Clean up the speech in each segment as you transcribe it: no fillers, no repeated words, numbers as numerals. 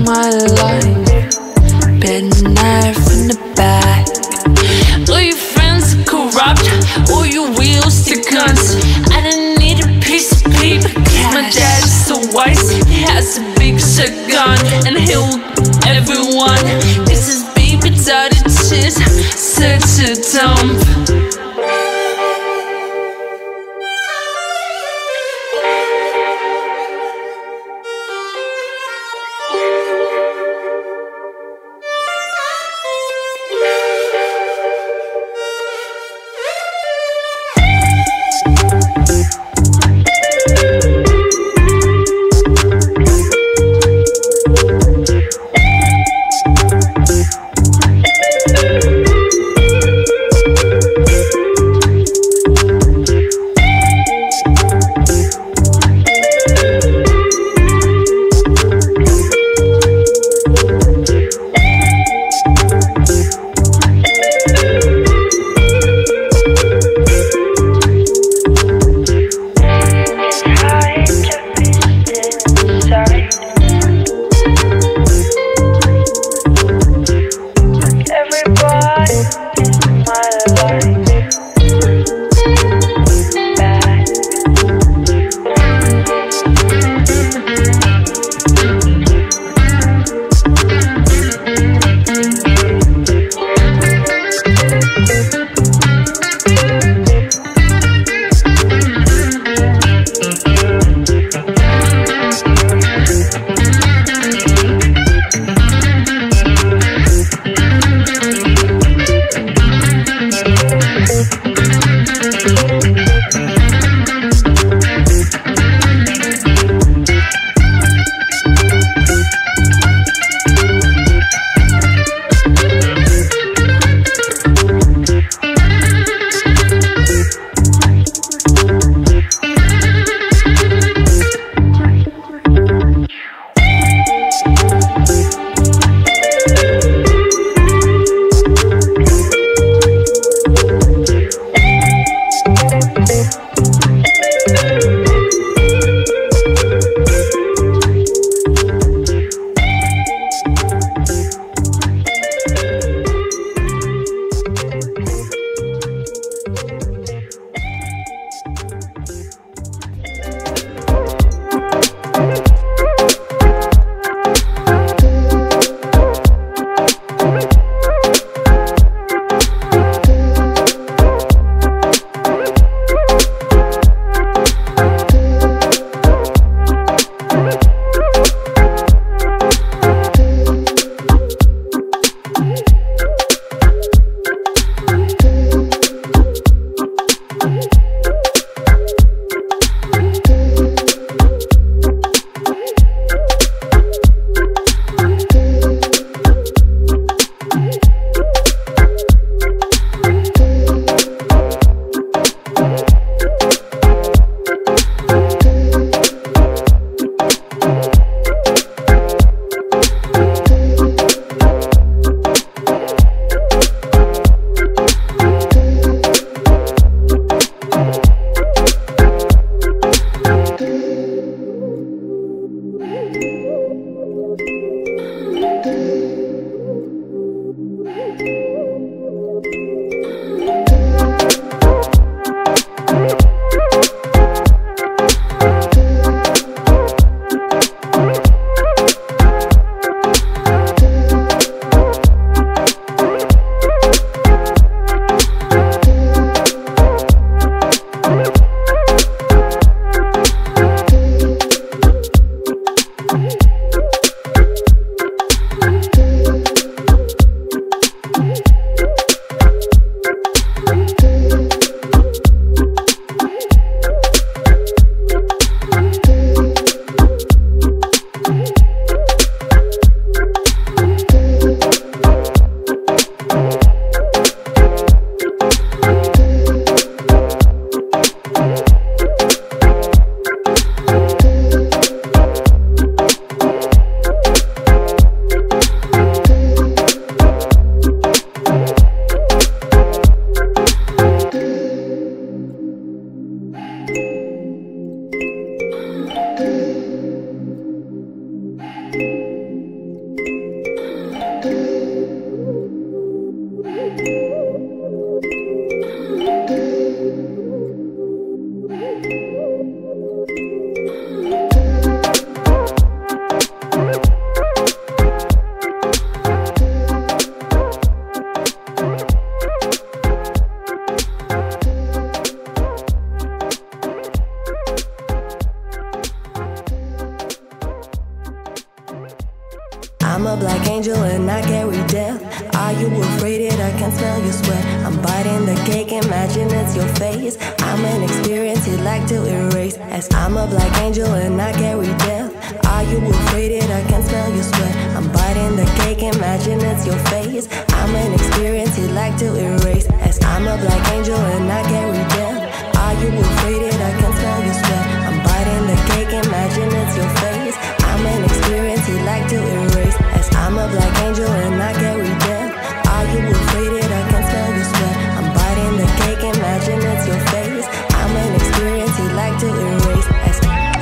my life. Been a knife in the back. All your friends are corrupt, all your wheels to guns. I don't need a piece of paper, cause my dad is so wise. He has a big shotgun and he'll everyone. This is baby daddy shit, such a dump. I'm a black angel and I carry death. Are you afraid that I can smell your sweat? I'm biting the cake, imagine it's your face. I'm an experience you'd like to erase. As I'm a black angel and I carry death. Are you afraid that I can smell your sweat? I'm biting the cake, imagine it's your face. I'm an experience you'd like to erase. As I'm a black angel and I carry death. Are you afraid that I can smell your sweat? I'm biting the cake, imagine it's your face. I'm an experience you'd like to erase. As I'm a black angel and I carry death. Are you afraid that I can smell your sweat? I'm biting the cake, imagine it's your face. I'm an experience you'd like to erase. As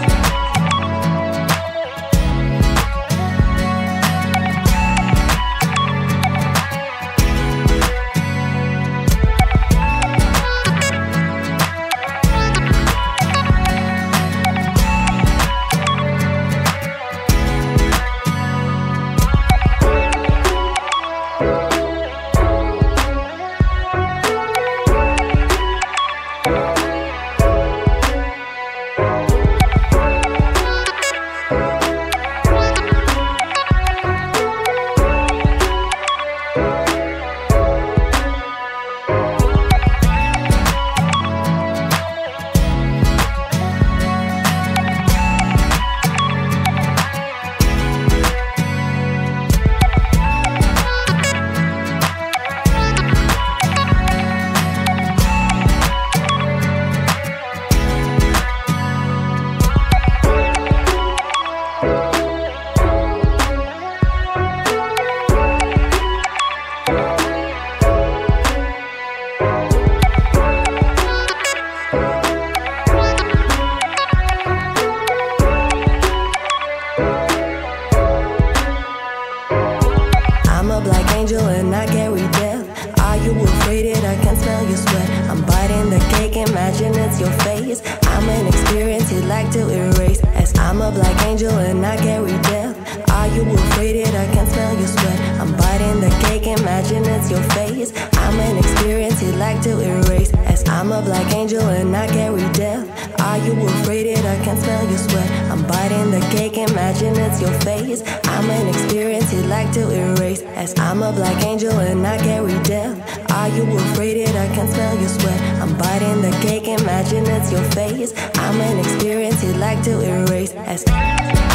and I carry death. Are you afraid that I can smell your sweat? I'm biting the cake, imagine it's your face. I'm an experience you'd like to erase. As I'm a black angel and I carry death. Are you afraid that I can smell your sweat? I'm biting the cake, imagine it's your face. I'm an experience you'd like to erase. As I'm a black angel and I carry death. Are you afraid that I can smell your sweat? I'm biting the cake, imagine it's your face. I'm an experience you'd like to erase. As I'm a black angel and I carry death. Are you afraid that I can smell your sweat? I'm biting the cake, imagine it's your face. I'm an experience you'd like to erase. As